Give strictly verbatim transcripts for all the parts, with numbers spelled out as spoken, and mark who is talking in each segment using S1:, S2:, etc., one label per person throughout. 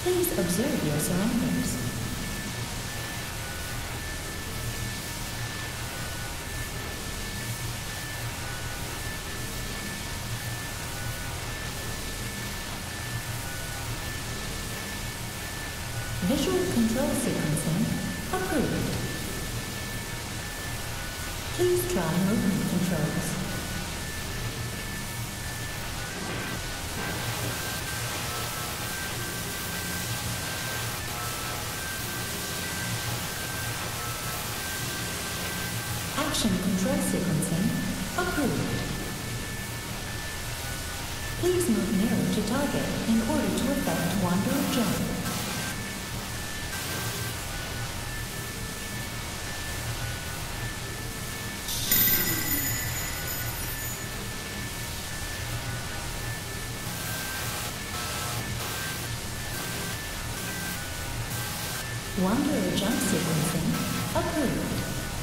S1: Please observe your surroundings. Visual control sequencing approved. Please try movement controls. Action control sequencing approved. Please move nearer to target in order to effect Wanderer jump. Wanderer jump sequencing approved.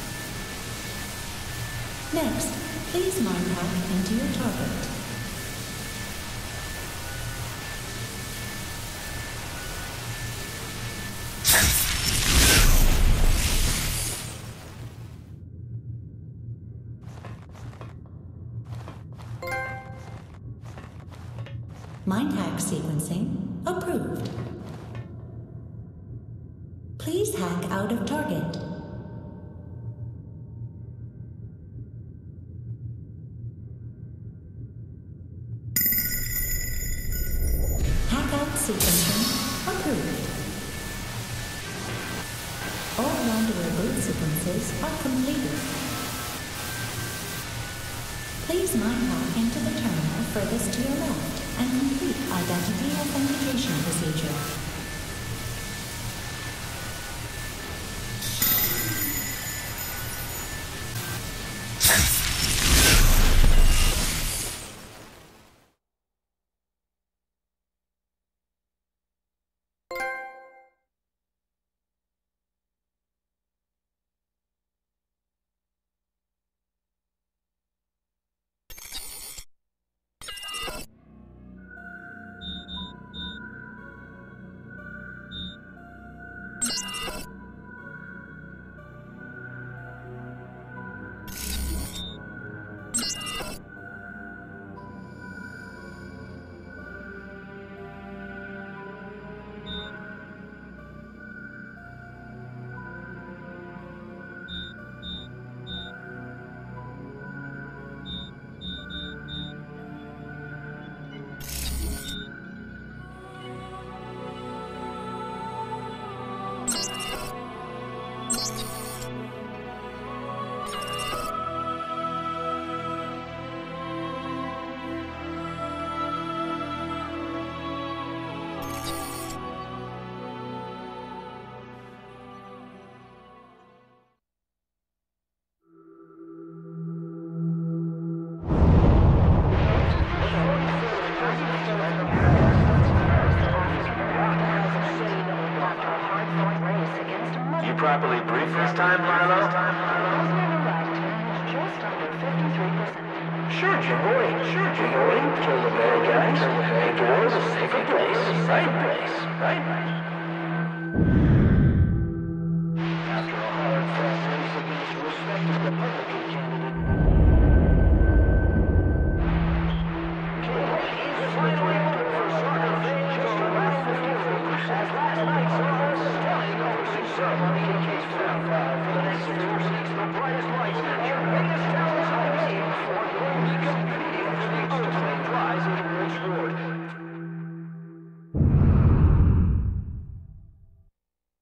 S1: Next, please mind hack into your target. Mind hack sequencing approved. Please hack out of target. Hack out sequencing approved. All Wanderer boot sequences are completed. Please mind hack into the terminal furthest to your left and complete identity authentication procedure.
S2: Properly briefed this time, Milo?
S3: Just under fifty-three percent.
S2: Sure, Jimmy. Sure, Jimmy. Kill the bad guys. Make the world a safer place. Right place. Right? After a hard fought race against a respected Republican candidate, King is finally over for soccer fans just around fifty-three percent. As last night saw a stunning overseas ceremony in Case forty-five for the next two seats, the brightest lights and biggest talents on the game for those competing for the ultimate prize in the world's reward.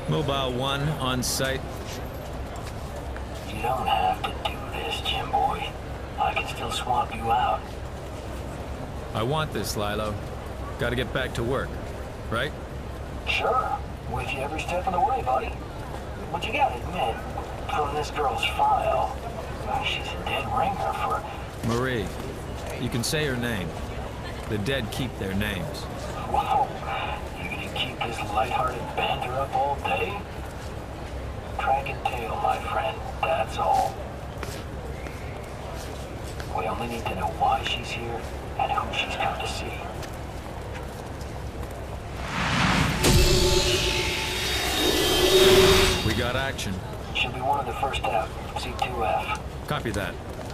S4: Mobile one on site.
S2: You don't have to do this, Jim Boy. I can still swap you out.
S4: I want this, Lilo. Gotta get back to work, right?
S2: Sure. With you every step of the way, buddy. But you gotta admit, from this girl's file, she's a dead ringer for...
S4: Marie. You can say her name. The dead keep their names.
S2: Whoa. You gonna keep this lighthearted banter up all day? Track and tail, my friend. That's all. We only need to know why she's here and who she's come to see.
S4: We got action.
S2: Should be one of the first out. C two F.
S4: Copy that.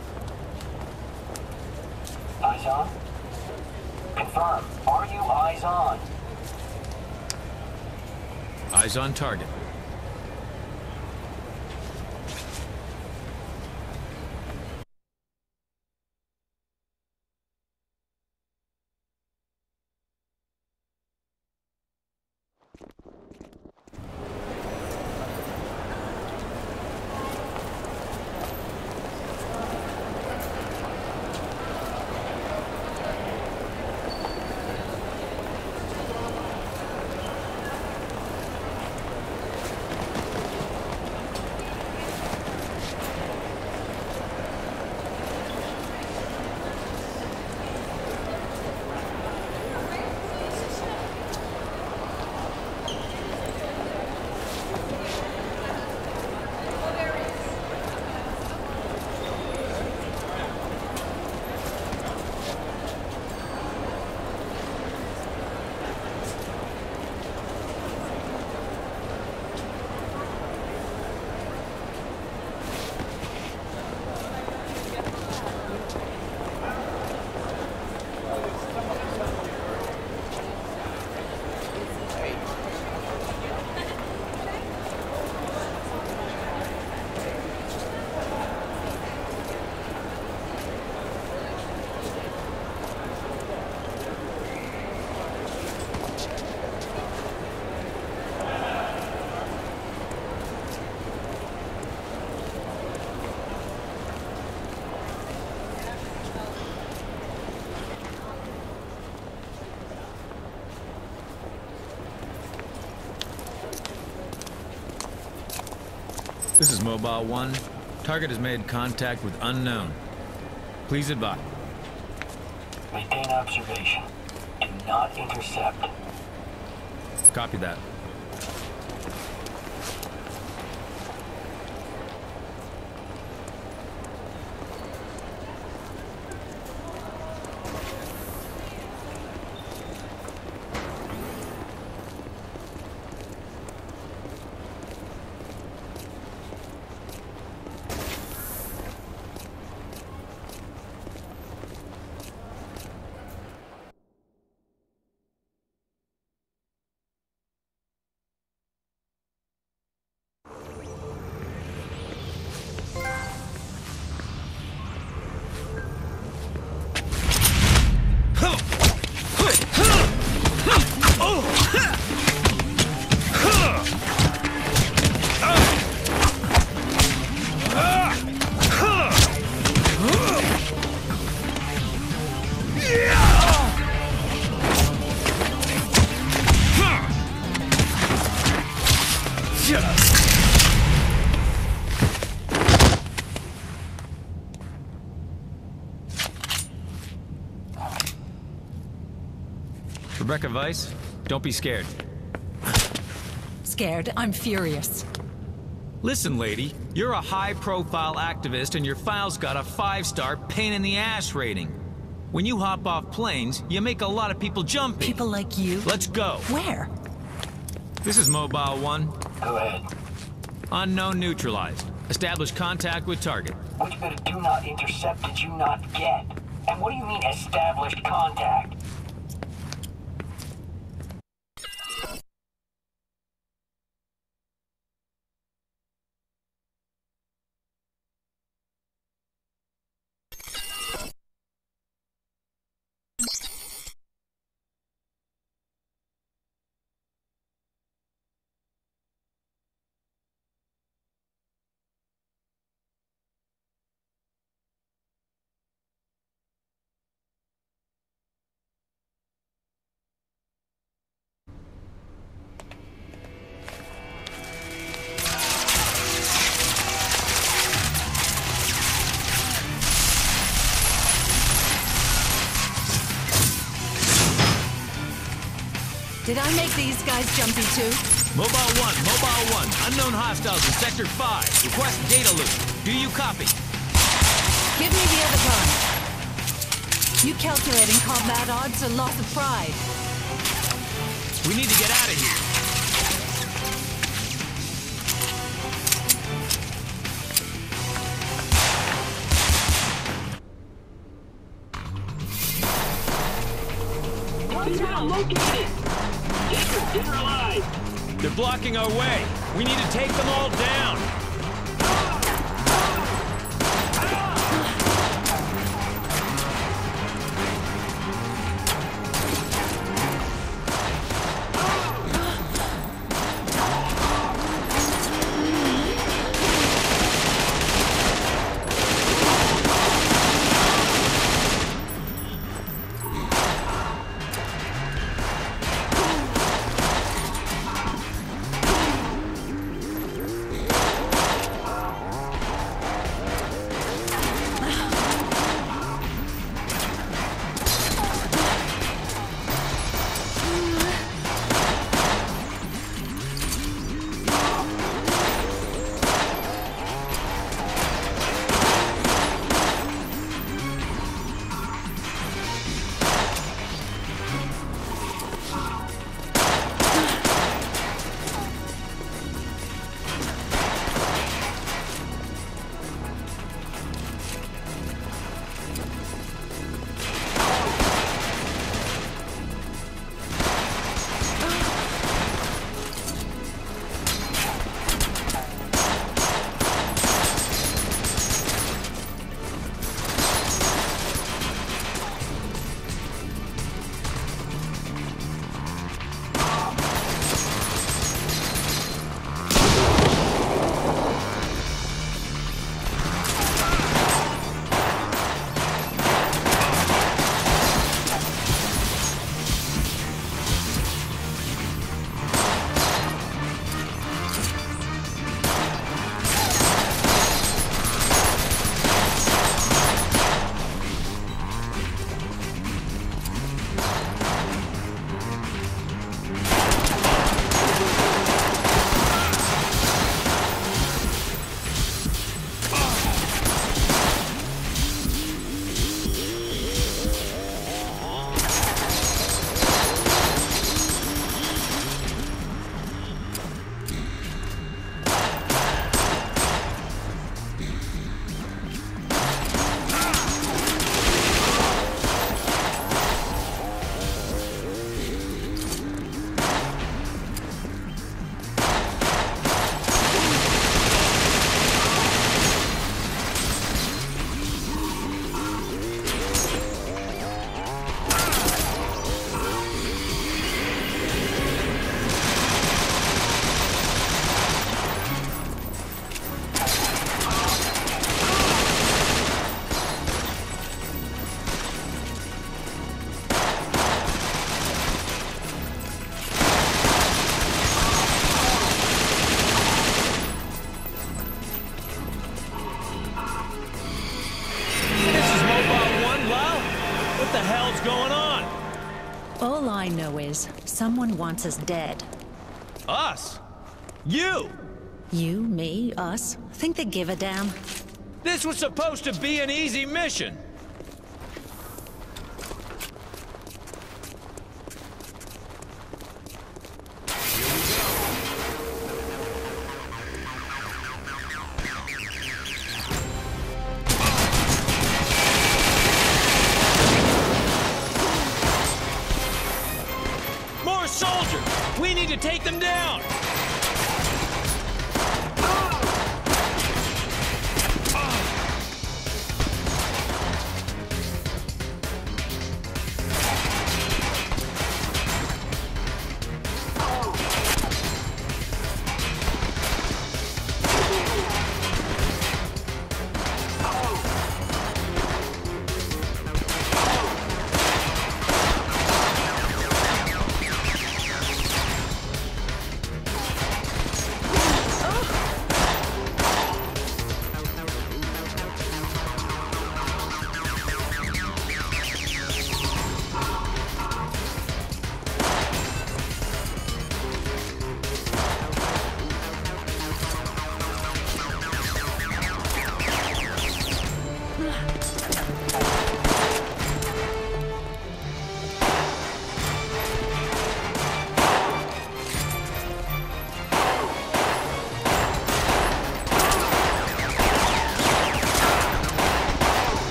S2: Eyes on? Confirm. Are you eyes on?
S4: Eyes on target. This is Mobile one. Target has made contact with unknown. Please advise.
S2: Maintain observation. Do not intercept.
S4: Copy that. Rebecca Weiss, don't be scared.
S5: Scared? I'm furious.
S4: Listen, lady, you're a high-profile activist and your file's got a five-star pain-in-the-ass rating. When you hop off planes, you make a lot of people jumpy.
S5: People like you?
S4: Let's go.
S5: Where?
S4: This is Mobile one.
S2: Go ahead.
S4: Unknown neutralized. Establish contact with target.
S2: Which bit of do not intercept did you not get? And what do you mean established contact?
S5: Did I make these guys jumpy too?
S4: Mobile one, Mobile one. Unknown hostiles in Sector five. Request data loop. Do you copy?
S5: Give me the other gun. You calculating combat odds or loss of pride?
S4: We need to get out of here.
S6: Downtown located! Jacob, dead or alive!
S4: They're blocking our way. We need to take them all down.
S1: All I know is, someone wants us dead.
S4: Us? You?
S1: You, me, us? Think they give a damn?
S4: This was supposed to be an easy mission. More soldiers! We need to take them down!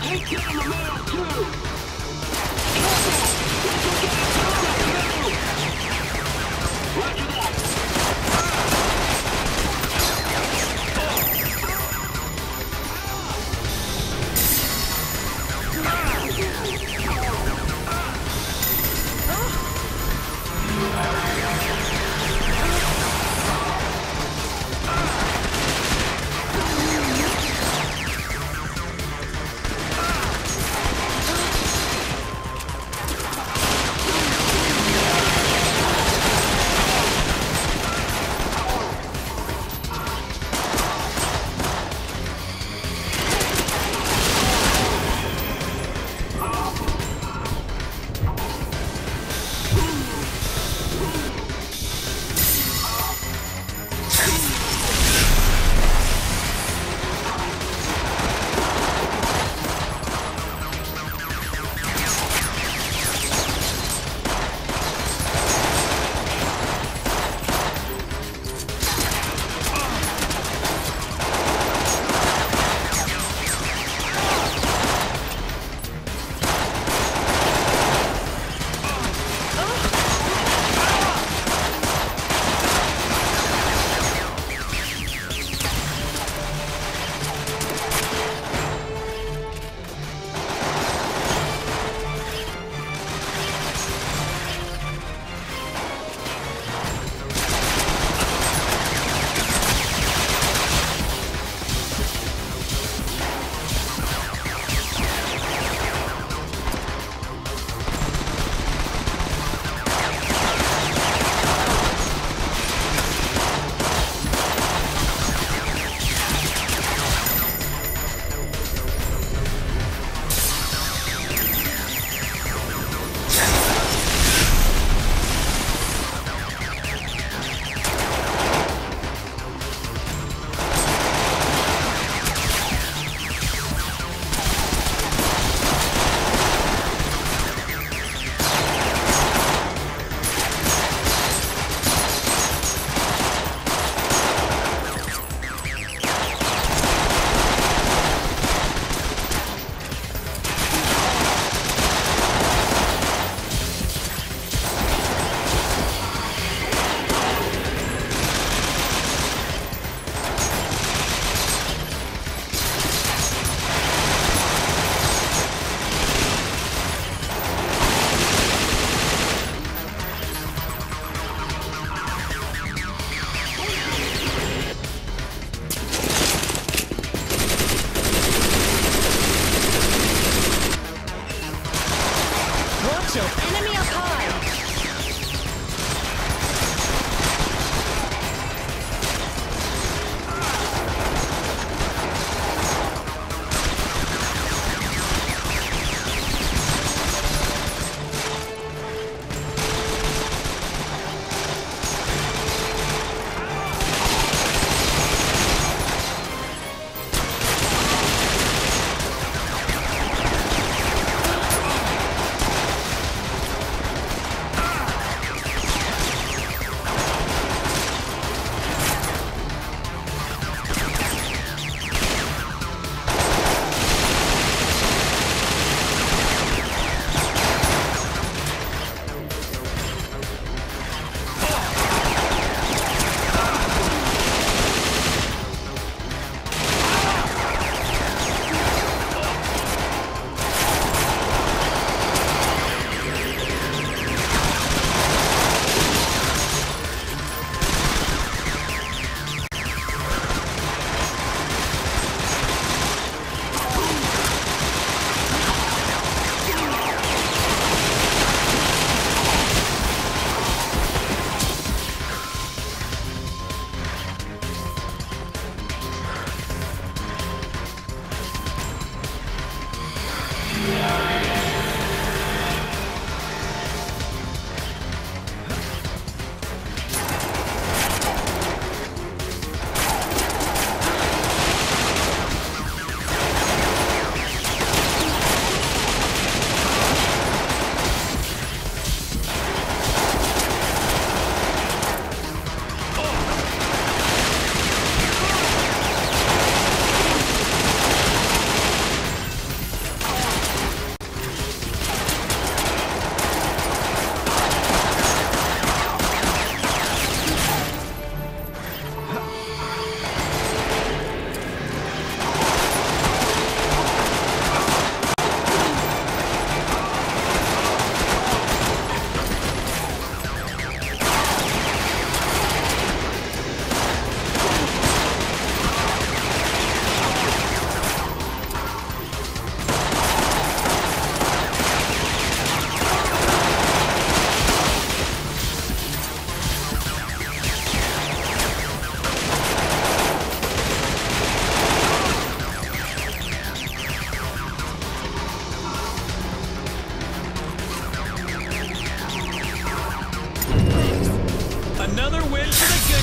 S6: Take down the male, too! Contact! Disengage target, move! Roger that!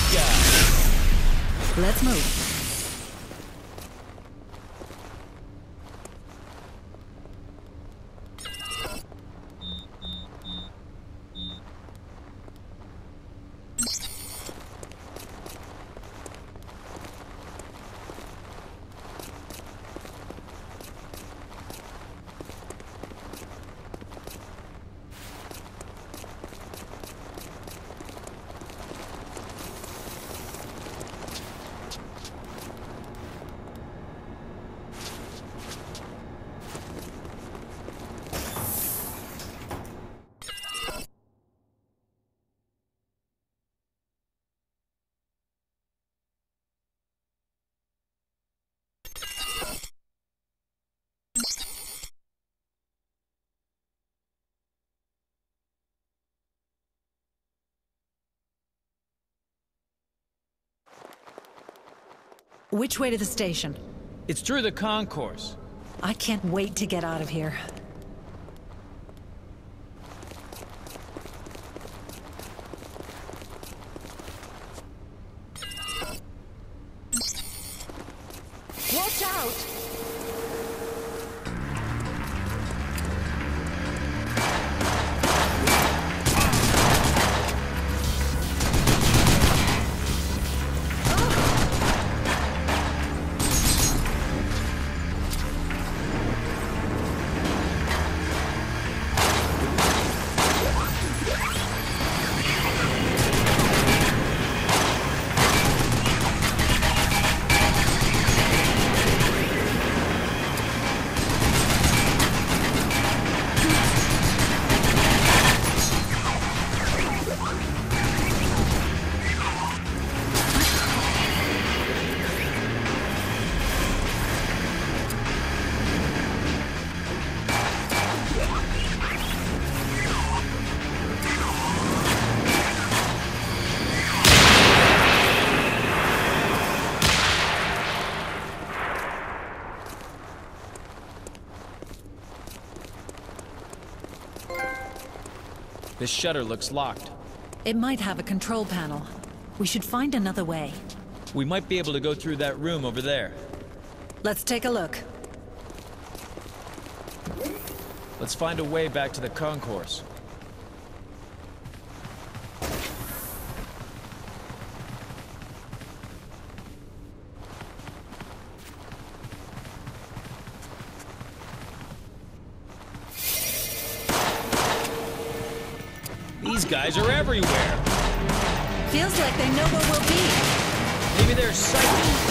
S4: guy.
S5: Let's move. Which way to the station?
S4: It's through the concourse.
S5: I can't wait to get out of here. Watch out!
S4: This shutter looks locked.
S5: It might have a control panel. We should find another way.
S4: We might be able to go through that room over there.
S5: Let's take a look.
S4: Let's find a way back to the concourse. These guys are everywhere.
S5: Feels like they know where we'll be.
S4: Maybe they're psychic.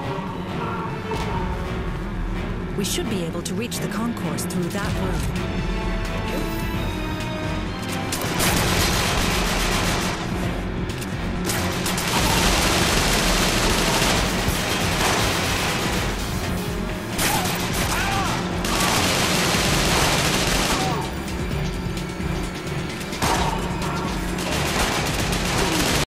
S5: We should be able to reach the concourse through that room.